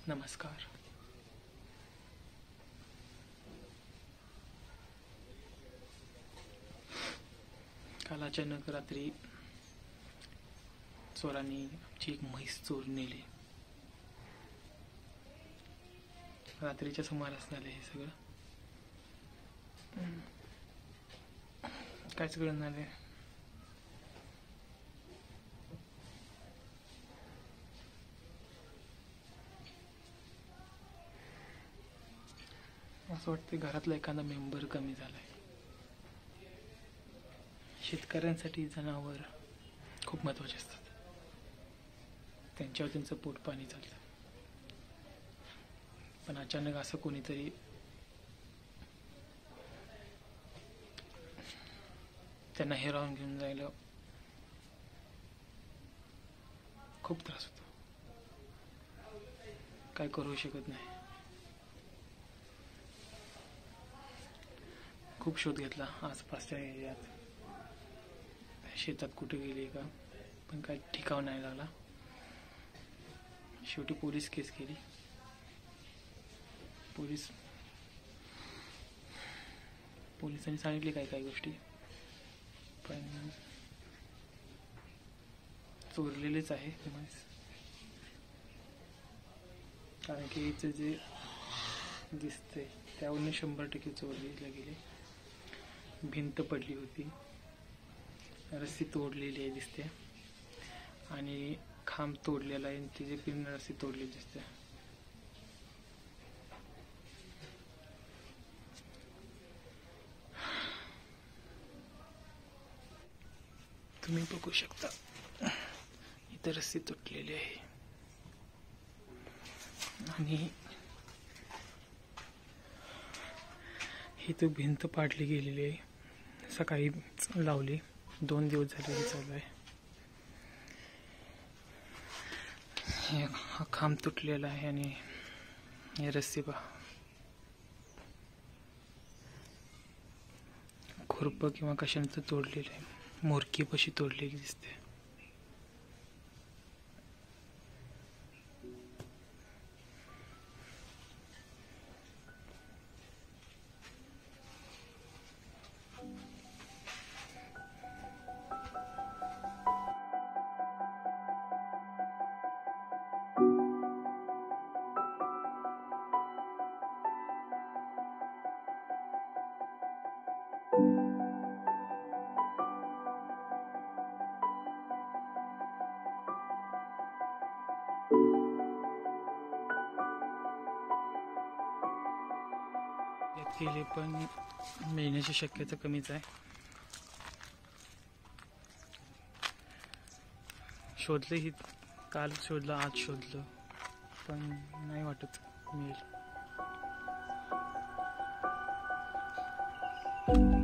नमस्कार. काल अचानक रात्री चोरांनी आमची एक म्हैस चोरून नेली. रात्रीच्या सुमारास झाले हे सगळं. कायच कळलं नाही. असं वाटतं घरातला एखादा मेंबर कमी झालाय. शेतकऱ्यांसाठी जनावर खूप महत्त्वाचे असतात. त्यांच्यावर त्यांचं पोट पाणी चालतं. पण अचानक असं कोणीतरी त्यांना हिरावून घेऊन जायला खूप त्रास होतो. काय करू शकत नाही. खूप शोध घेतला आसपासच्या एरियात, शेतात कुठे गेली का, पण काय ठिकाव नाही लागला. शेवटी पोलीस केस केली. पोलिसांनी सांगितले काय गोष्टी, पण चोरलेलेच आहे म्हैस. कारण की हिचं जे दिसतंय त्यावरून 100% चोरीला गेले. भिंत पडली होती, रस्सी तोडलेली आहे दिसते, आणि खांब तोडलेला आहे, तिची पिन रस्सी तोडलेली दिसते. तुम्ही बघू शकता इथं रस्सी तुटलेली आहे आणि ही तो भिंत पाडली गेलेली आहे. सकाळी लावली, 2 दिवस झाले चालू आहे. हा खांब तुटलेला आहे आणि हे रस्सी पहा, खुरप किंवा कशाने तर तोडलेलं आहे. मोरकी पशी तोडलेली दिसते. केले पण मिळण्याची शक्यता कमीच आहे. शोधले ही, काल शोधलं, आज शोधलं, पण नाही वाटत मिळेल.